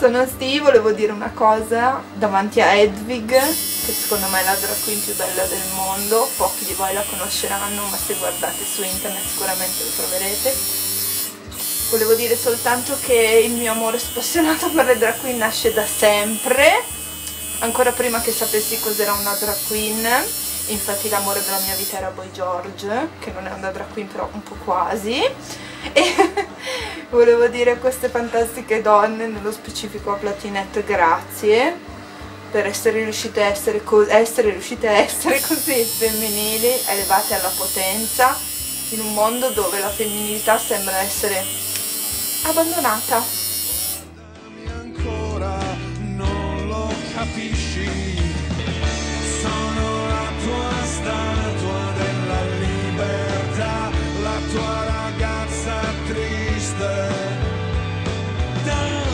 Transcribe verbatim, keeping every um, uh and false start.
sono Steve, volevo dire una cosa davanti a Hedwig, che secondo me è la drag queen più bella del mondo. Pochi di voi la conosceranno, ma se guardate su internet sicuramente lo troverete. Volevo dire soltanto che il mio amore spassionato per le drag queen nasce da sempre, ancora prima che sapessi cos'era una drag queen. Infatti l'amore della mia vita era Boy George, che non è una drag queen però un po' quasi. E volevo dire a queste fantastiche donne, nello specifico a Platinette, grazie per essere riuscite a essere, essere, riuscite a essere così femminili, elevate alla potenza, in un mondo dove la femminilità sembra essere abbandonata. Ancora non lo capisci, sono la tua statua della libertà, la tua ragazza triste. Da